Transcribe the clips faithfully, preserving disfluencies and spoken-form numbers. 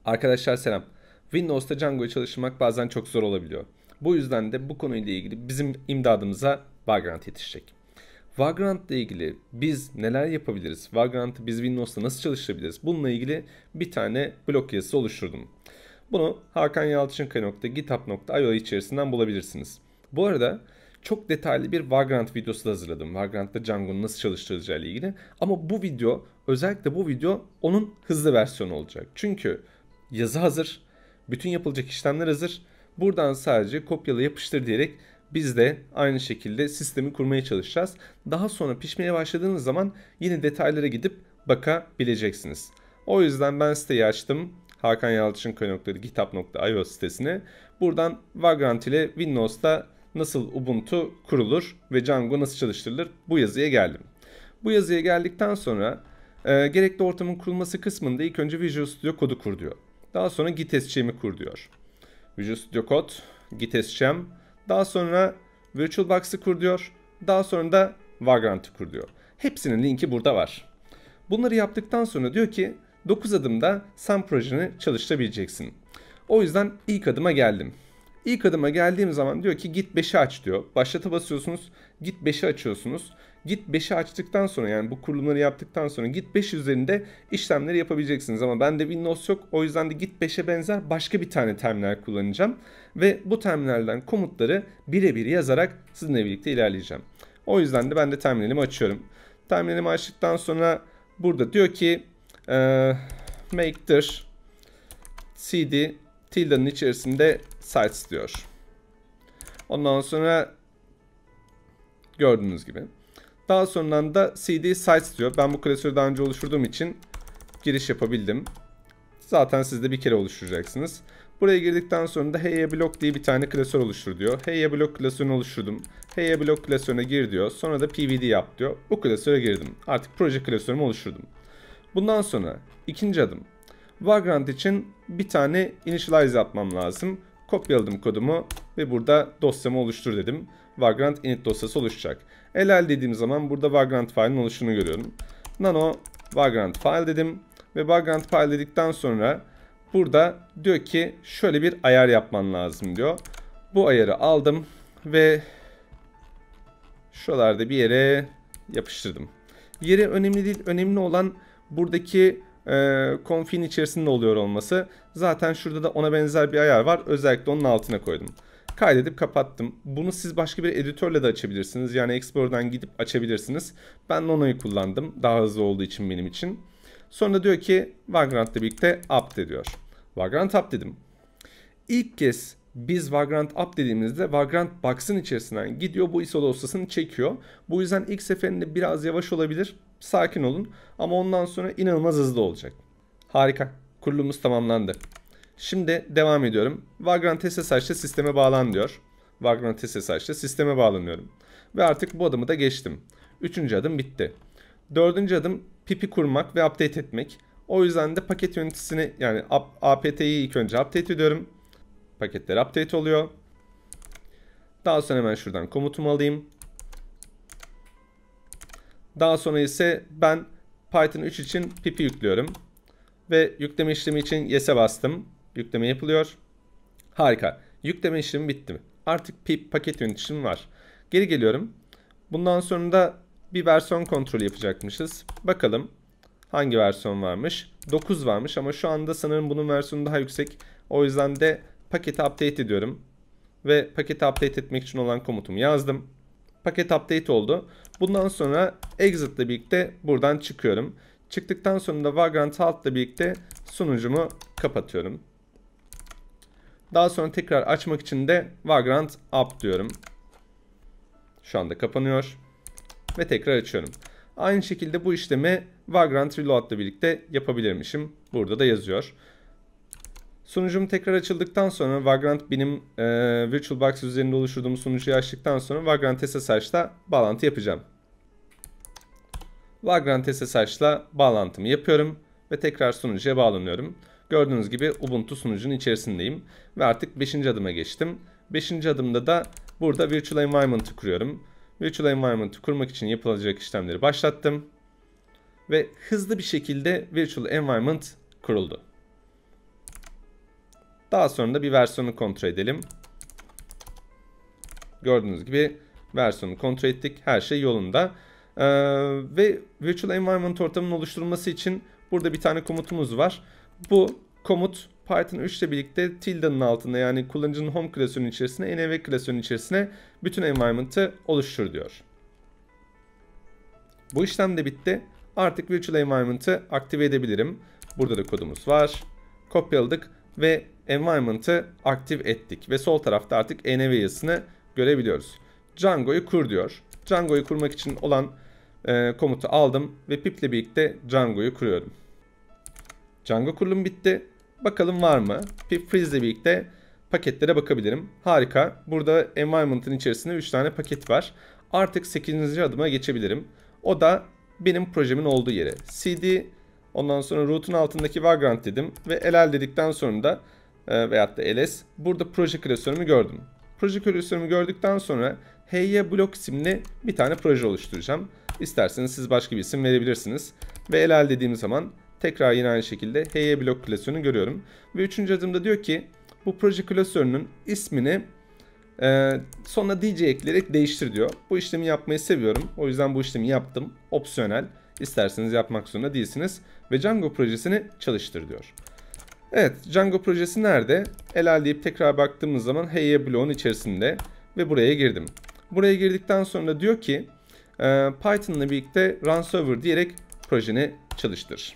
Arkadaşlar selam. Windows'ta Django'yu çalıştırmak bazen çok zor olabiliyor. Bu yüzden de bu konuyla ilgili bizim imdadımıza Vagrant yetişecek. Vagrant ile ilgili biz neler yapabiliriz? Vagrant'ı biz Windows'ta nasıl çalıştırabiliriz? Bununla ilgili bir tane blog yazısı oluşturdum. Bunu hakanyalçınkaya nokta github nokta io içerisinden bulabilirsiniz. Bu arada çok detaylı bir Vagrant videosu da hazırladım. Vagrant'ta Django'nun nasıl çalıştırılacağı ile ilgili. Ama bu video, özellikle bu video onun hızlı versiyonu olacak. Çünkü yazı hazır, bütün yapılacak işlemler hazır. Buradan sadece kopyala yapıştır diyerek biz de aynı şekilde sistemi kurmaya çalışacağız. Daha sonra pişmeye başladığınız zaman yine detaylara gidip bakabileceksiniz. O yüzden ben siteyi açtım. hakanyalçınkaya nokta github nokta io sitesine. Buradan Vagrant ile Windows'ta nasıl Ubuntu kurulur ve Django nasıl çalıştırılır, bu yazıya geldim. Bu yazıya geldikten sonra e, gerekli ortamın kurulması kısmında ilk önce Visual Studio Code'u kur diyor. Daha sonra Git S C M'i kur diyor. Visual Studio Code, Git S C M, daha sonra VirtualBox'ı kur diyor. Daha sonra da Vagrant'ı kur diyor. Hepsinin linki burada var. Bunları yaptıktan sonra diyor ki dokuz adımda sen projeni çalıştırabileceksin. O yüzden ilk adıma geldim. İlk adıma geldiğim zaman diyor ki Git beşi aç diyor. Başlata basıyorsunuz. Git beşi açıyorsunuz. Git beşi açtıktan sonra, yani bu kurulumları yaptıktan sonra Git beş üzerinde işlemleri yapabileceksiniz. Ama bende Windows yok. O yüzden de Git beşe benzer başka bir tane terminal kullanacağım. Ve bu terminalden komutları birebir yazarak sizinle birlikte ilerleyeceğim. O yüzden de ben de terminalimi açıyorum. Terminalimi açtıktan sonra burada diyor ki e, make dir cd tildanın içerisinde sites diyor. Ondan sonra gördüğünüz gibi. Daha sonradan da cd sites diyor. Ben bu klasörü daha önce oluşturduğum için giriş yapabildim. Zaten siz de bir kere oluşturacaksınız. Buraya girdikten sonra da hey block diye bir tane klasör oluştur diyor. Hey block klasörünü oluşturdum. Hey block klasörüne gir diyor. Sonra da pvd yap diyor. Bu klasöre girdim. Artık proje klasörümü oluşturdum. Bundan sonra ikinci adım. Vagrant için bir tane initialize yapmam lazım. Kopyaladım kodumu ve burada dosyamı oluştur dedim. Vagrant init dosyası oluşacak. Ll dediğim zaman burada Vagrant file'ın oluşunu görüyorum. Nano Vagrant file dedim ve Vagrant file dedikten sonra burada diyor ki şöyle bir ayar yapman lazım diyor. Bu ayarı aldım ve şuralarda bir yere yapıştırdım. Yeri önemli değil. Önemli olan buradaki e, config'in içerisinde oluyor olması. Zaten şurada da ona benzer bir ayar var. Özellikle onun altına koydum. Kaydedip kapattım. Bunu siz başka bir editörle de açabilirsiniz. Yani Explorer'dan gidip açabilirsiniz. Ben Nono'yu kullandım. Daha hızlı olduğu için benim için. Sonra diyor ki Vagrant'la birlikte update diyor. Vagrant up dedim. İlk kez biz Vagrant up dediğimizde Vagrant Box'ın içerisinden gidiyor, bu I S O dosyasını çekiyor. Bu yüzden ilk seferinde biraz yavaş olabilir. Sakin olun ama ondan sonra inanılmaz hızlı olacak. Harika. Kurulumumuz tamamlandı. Şimdi devam ediyorum. Vagrant S S H'le sisteme bağlan diyor. Vagrant S S H'le sisteme bağlanıyorum. Ve artık bu adımı da geçtim. Üçüncü adım bitti. Dördüncü adım pipi kurmak ve update etmek. O yüzden de paket yöneticisini, yani apt'yi ilk önce update ediyorum. Paketler update oluyor. Daha sonra hemen şuradan komutumu alayım. Daha sonra ise ben Python üç için pipi yüklüyorum. Ve yükleme işlemi için yes'e bastım. Yükleme yapılıyor. Harika. Yükleme işlemi bitti. Artık pip paket yöneticim var. Geri geliyorum. Bundan sonra da bir versiyon kontrolü yapacakmışız. Bakalım hangi versiyon varmış. dokuz varmış ama şu anda sanırım bunun versiyonu daha yüksek. O yüzden de paketi update ediyorum. Ve paketi update etmek için olan komutumu yazdım. Paket update oldu. Bundan sonra exit ile birlikte buradan çıkıyorum. Çıktıktan sonra da Vagrant Halt ile birlikte sunucumu kapatıyorum. Daha sonra tekrar açmak için de Vagrant Up diyorum. Şu anda kapanıyor. Ve tekrar açıyorum. Aynı şekilde bu işlemi Vagrant Reload ile birlikte yapabilirmişim. Burada da yazıyor. Sunucum tekrar açıldıktan sonra Vagrant benim e, VirtualBox üzerinde oluşturduğum sunucuyu açtıktan sonra Vagrant S S H'la bağlantı yapacağım. Vagrant S S H'la bağlantımı yapıyorum ve tekrar sunucuya bağlanıyorum. Gördüğünüz gibi Ubuntu sunucunun içerisindeyim ve artık beşinci adıma geçtim. beşinci adımda da burada Virtual Environment'ı kuruyorum. Virtual Environment'ı kurmak için yapılacak işlemleri başlattım. Ve hızlı bir şekilde Virtual Environment kuruldu. Daha sonra da bir versiyonu kontrol edelim. Gördüğünüz gibi versiyonu kontrol ettik. Her şey yolunda. Ee, ve Virtual Environment ortamının oluşturulması için burada bir tane komutumuz var. Bu komut Python üç ile birlikte tilde'nin altında, yani kullanıcının home klasörünün içerisine, env klasörünün içerisine bütün environment'ı oluştur diyor. Bu işlem de bitti. Artık Virtual Environment'ı aktive edebilirim. Burada da kodumuz var. Kopyaladık ve environment'ı aktif ettik. Ve sol tarafta artık env yazısını görebiliyoruz. Django'yu kur diyor. Django'yu kurmak için olan e, komutu aldım ve pip ile birlikte Django'yu kuruyorum. Django kurulum bitti. Bakalım var mı? Pip freeze ile birlikte paketlere bakabilirim. Harika. Burada environment'ın içerisinde üç tane paket var. Artık sekizinci adıma geçebilirim. O da benim projemin olduğu yere. cd, ondan sonra root'un altındaki vagrant dedim ve ll dedikten sonra da e, veyahut da ls, burada proje klasörümü gördüm. Proje klasörümü gördükten sonra hey blok isimli bir tane proje oluşturacağım. İsterseniz siz başka bir isim verebilirsiniz. Ve ll dediğim zaman tekrar yine aynı şekilde hey blok klasörünü görüyorum. Ve üçüncü adımda diyor ki bu proje klasörünün ismini Ee, sonra D J ekleyerek değiştir diyor. Bu işlemi yapmayı seviyorum. O yüzden bu işlemi yaptım. Opsiyonel. İsterseniz yapmak zorunda değilsiniz. Ve Django projesini çalıştır diyor. Evet, Django projesi nerede? ll deyip tekrar baktığımız zaman hey bloğun içerisinde ve buraya girdim. Buraya girdikten sonra diyor ki e, Python ile birlikte run server diyerek projeni çalıştır.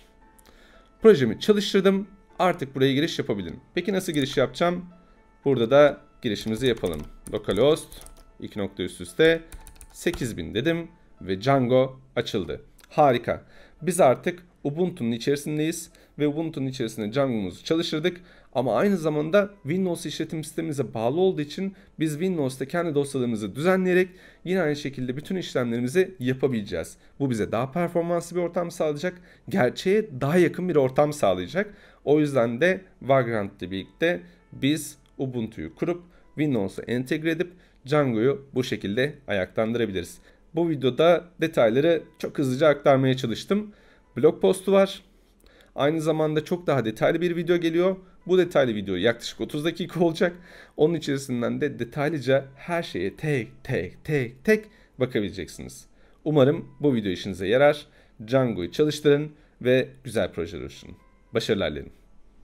Projemi çalıştırdım. Artık buraya giriş yapabilirim. Peki nasıl giriş yapacağım? Burada da girişimizi yapalım. Localhost iki nokta üst üste sekiz bin dedim ve Django açıldı. Harika. Biz artık Ubuntu'nun içerisindeyiz ve Ubuntu'nun içerisinde Django'muzu çalıştırdık. Ama aynı zamanda Windows işletim sistemimize bağlı olduğu için biz Windows'ta kendi dosyalarımızı düzenleyerek yine aynı şekilde bütün işlemlerimizi yapabileceğiz. Bu bize daha performanslı bir ortam sağlayacak. Gerçeğe daha yakın bir ortam sağlayacak. O yüzden de Vagrant ile birlikte biz Ubuntu'yu kurup Windows'a entegre edip Django'yu bu şekilde ayaklandırabiliriz. Bu videoda detayları çok hızlıca aktarmaya çalıştım. Blog postu var. Aynı zamanda çok daha detaylı bir video geliyor. Bu detaylı video yaklaşık otuz dakika olacak. Onun içerisinden de detaylıca her şeye tek tek tek tek bakabileceksiniz. Umarım bu video işinize yarar. Django'yu çalıştırın ve güzel projeler oluşturun. Başarılar dilerim.